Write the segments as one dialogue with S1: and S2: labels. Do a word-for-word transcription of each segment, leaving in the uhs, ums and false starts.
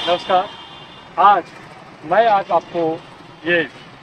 S1: नमस्कार। आज मैं आज आपको ये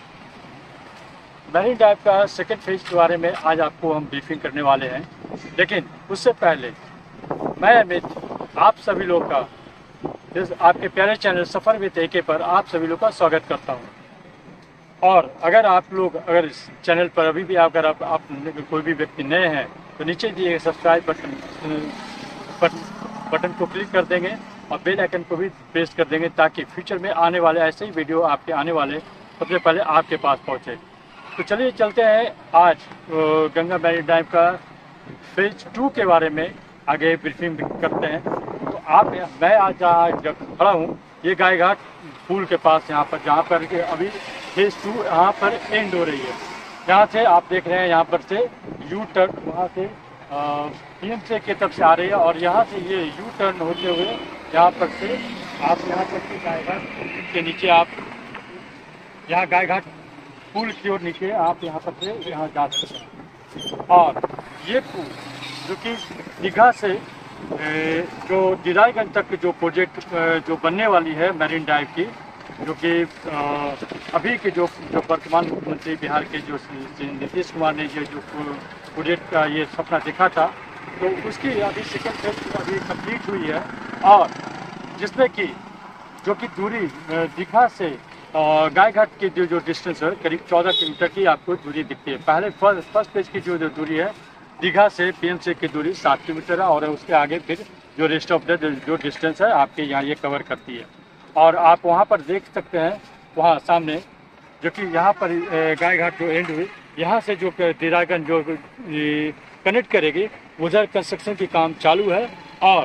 S1: मैरीन ड्राइव का सेकेंड फेज के बारे में आज आपको हम ब्रीफिंग करने वाले हैं। लेकिन उससे पहले मैं अमित आप सभी लोग का इस आपके प्यारे चैनल सफ़र विद एके पर आप सभी लोग का स्वागत करता हूं। और अगर आप लोग अगर इस चैनल पर अभी भी अगर आप, आप कोई भी व्यक्ति नए हैं तो नीचे दिए सब्सक्राइब बटन बटन बटन को क्लिक कर देंगे और बेल आइकन को भी प्रेस कर देंगे ताकि फ्यूचर में आने वाले ऐसे ही वीडियो आपके आने वाले सबसे पहले आपके पास पहुंचे। तो चलिए चलते हैं आज गंगा मैरीन ड्राइव का फेज टू के बारे में आगे ब्रीफिंग करते हैं। तो आप मैं आज जब खड़ा हूँ ये गाय घाट पुल के पास, यहाँ पर जहाँ पर अभी फेज टू यहाँ पर एंड हो रही है। यहाँ से आप देख रहे हैं यहाँ पर से यू टर्न वहाँ से पी एम सी की तरफ से आ रही है और यहाँ से ये यू टर्न होते हुए यहाँ पर से आप यहाँ पर से गाय घाट के नीचे आप यहाँ गाय घाट पुल की ओर नीचे आप यहाँ पर से यहाँ जा सकते हैं। और ये पुल जो कि दीघा से जो दिराईगंज तक जो प्रोजेक्ट जो बनने वाली है मैरीन ड्राइव की, जो कि अभी के जो जो वर्तमान मुख्यमंत्री बिहार के जो नीतीश कुमार ने ये जो प्रोजेक्ट का ये सपना देखा था, तो उसकी अभी सेकेंड फेज अभी कंप्लीट हुई है। और जिसमें कि जो कि दूरी दीघा से गाय घाट की जो जो डिस्टेंस है करीब चौदह किलोमीटर की आपको दूरी दिखती है। पहले फर्स्ट फर्स्ट फेज की जो जो दूरी है दीघा से पी एम सी की दूरी सात किलोमीटर है और उसके आगे फिर जो रेस्ट ऑफ द जो डिस्टेंस है आपके यहाँ ये कवर करती है। और आप वहाँ पर देख सकते हैं वहाँ सामने जो कि यहाँ पर गाय घाट जो एंड हुई, यहाँ से जो दिराईगंज जो कनेक्ट करेगी उधर कंस्ट्रक्शन की काम चालू है। और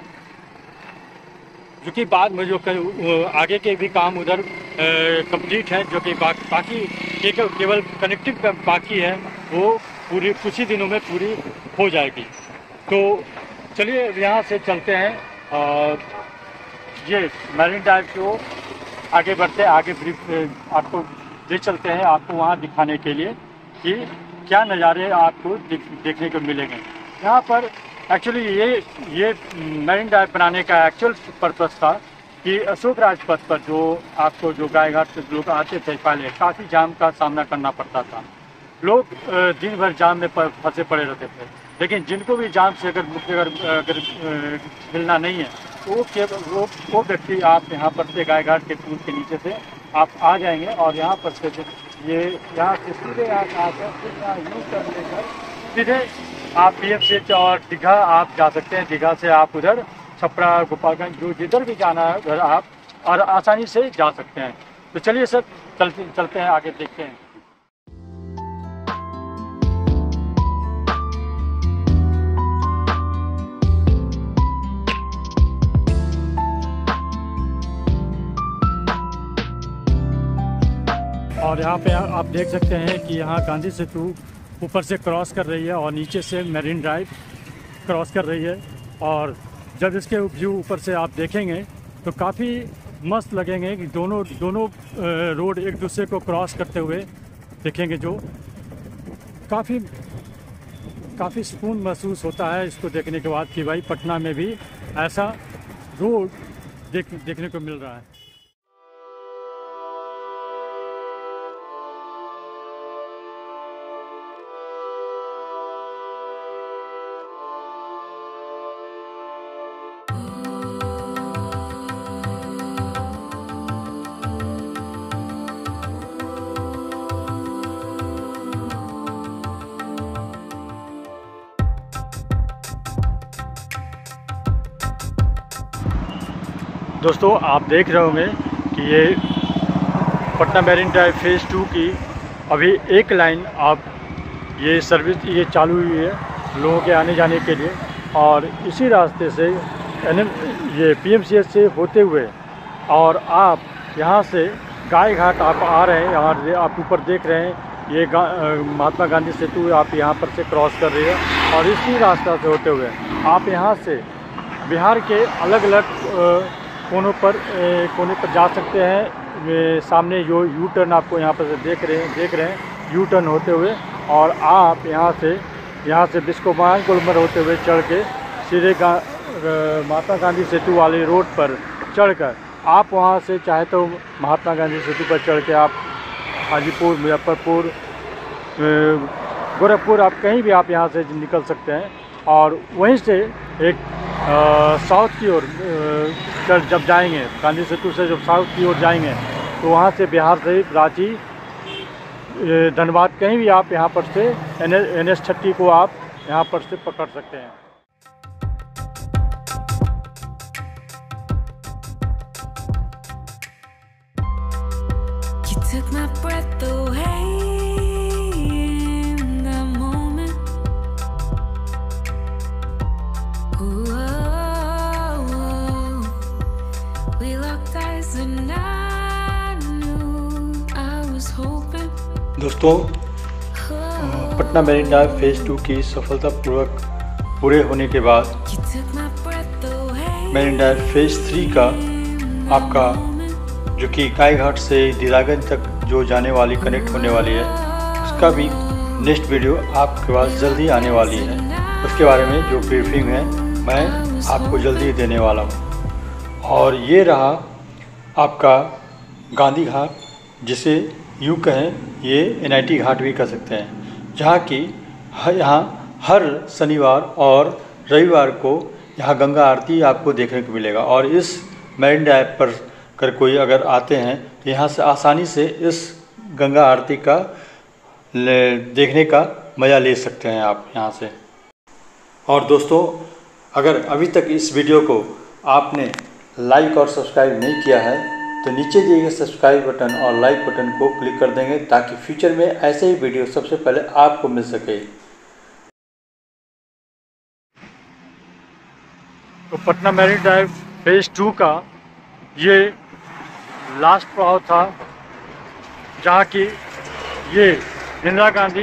S1: जो कि बाद में जो आगे के भी काम उधर कंप्लीट है, जो कि बा, बाकी केवल कनेक्टिव बाकी है वो पूरी कुछ ही दिनों में पूरी हो जाएगी। तो चलिए यहाँ से चलते हैं और ये मैरीन ड्राइव को आगे बढ़ते आगे ब्रीफ आपको ले चलते हैं आपको वहाँ दिखाने के लिए कि क्या नज़ारे आपको दिख, देखने को मिलेंगे। यहाँ पर एक्चुअली ये ये मैरीन ड्राइव बनाने का एक्चुअल पर्पस था कि अशोक राजपथ पर जो आपको जो गाय घाट से लोग आते थे पहले काफ़ी जाम का सामना करना पड़ता था। लोग दिन भर जाम में फंसे पड़े रहते थे, लेकिन जिनको भी जाम से अगर मुक्ति अगर अगर मिलना नहीं है तो वो केवल वो वो व्यक्ति आप यहाँ पर से गाय घाट के पुल के नीचे से आप आ जाएंगे और यहाँ पर से ये यहाँ से सीधे आप आकर फिर यहाँ यूँ कर लेकर सीधे आप पी एम सी और दीघा आप जा सकते हैं। दीघा से आप उधर छपरा गोपालगंज जो जिधर भी जाना है उधर आप और आसानी से जा सकते हैं। तो चलिए सर चलते चलते हैं आगे देखते हैं। और यहाँ पे आप देख सकते हैं कि यहाँ गांधी सेतु ऊपर से क्रॉस कर रही है और नीचे से मैरीन ड्राइव क्रॉस कर रही है। और जब इसके व्यू ऊपर से आप देखेंगे तो काफ़ी मस्त लगेंगे कि दोनों दोनों रोड एक दूसरे को क्रॉस करते हुए देखेंगे, जो काफ़ी काफ़ी सुकून महसूस होता है इसको देखने के बाद कि भाई पटना में भी ऐसा रोड देख देखने को मिल रहा है। दोस्तों आप देख रहे होंगे कि ये Patna Marine Drive phase two की अभी एक लाइन आप ये सर्विस ये चालू हुई है लोगों के आने जाने के लिए। और इसी रास्ते से एन एम ये पी एम सी एच से होते हुए और आप यहाँ से गाय घाट आप आ रहे हैं और आप ऊपर देख रहे हैं ये महात्मा गांधी सेतु आप यहाँ पर से क्रॉस कर रही है। और इसी रास्ता से होते हुए आप यहाँ से बिहार के अलग अलग कोनों पर कोने पर जा सकते हैं। सामने जो यू टर्न आपको यहाँ पर देख रहे हैं देख रहे हैं यू टर्न होते हुए और आप यहाँ से यहाँ से बिस्कोमान गुलमर होते हुए चढ़ के सीधे गा, महात्मा गांधी सेतु वाले रोड पर चढ़कर आप वहाँ से चाहे तो महात्मा गांधी सेतु पर चढ़ के आप हाजीपुर, मुजफ्फरपुर, गोरखपुर, आप कहीं भी आप यहाँ से निकल सकते हैं। और वहीं से एक आ, साउथ की ओर जब जाएंगे, गांधी सेतु से जब साउथ की ओर जाएंगे तो वहाँ से बिहार शरीफ, रांची, धनबाद, कहीं भी आप यहाँ पर से एन एच थर्टी को आप यहाँ पर से पकड़ सकते हैं।
S2: Took my breath away in the moment. Whoa, we locked eyes and I knew I was hoping.
S1: दोस्तों, Patna marine drive phase two की सफलतापूर्वक पूरे होने के बाद मेरिन ड्राइव फेज़ थ्री का आपका जो कि गायघाट से दीदारगंज तक जो जाने वाली कनेक्ट होने वाली है, उसका भी नेक्स्ट वीडियो आपके पास जल्दी आने वाली है। उसके बारे में जो ब्रीफिंग है मैं आपको जल्दी देने वाला हूँ। और ये रहा आपका गांधी घाट, जिसे यूँ कहें ये एन आई टी घाट भी कह सकते हैं, जहाँ की यहाँ हर शनिवार और रविवार को यहाँ गंगा आरती आपको देखने को मिलेगा। और इस मेरिन ड्राइव पर अगर कोई अगर आते हैं तो यहाँ से आसानी से इस गंगा आरती का देखने का मज़ा ले सकते हैं आप यहाँ से। और दोस्तों, अगर अभी तक इस वीडियो को आपने लाइक और सब्सक्राइब नहीं किया है तो नीचे दिए गए सब्सक्राइब बटन और लाइक बटन को क्लिक कर देंगे, ताकि फ्यूचर में ऐसे ही वीडियो सबसे पहले आपको मिल सके। तो Patna marine drive phase two का ये लास्ट पड़ाव था, जहाँ की ये इंदिरा गांधी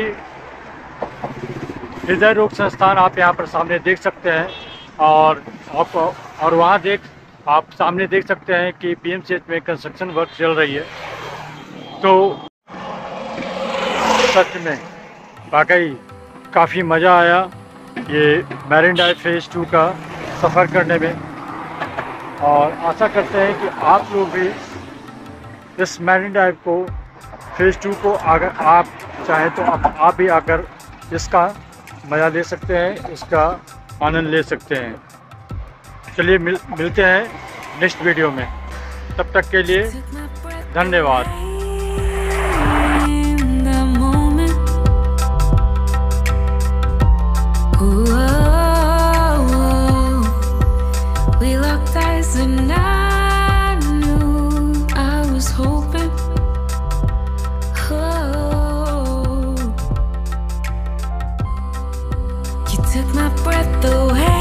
S1: हृदय रोग संस्थान आप यहाँ पर सामने देख सकते हैं। और आप और वहाँ देख आप सामने देख सकते हैं कि पी एम सी एच में कंस्ट्रक्शन वर्क चल रही है। तो सच में वाकई काफ़ी मज़ा आया ये मेरिन ड्राइव फेज़ टू का सफ़र करने में। और आशा करते हैं कि आप लोग भी इस मेरिन ड्राइव को फेज़ टू को अगर आप चाहें तो आप, आप भी आकर इसका मज़ा ले सकते हैं, इसका आनंद ले सकते हैं। चलिए मिल, मिलते हैं नेक्स्ट वीडियो में। तब तक के लिए धन्यवाद।
S2: And I knew I was hoping. Oh, you took my breath away.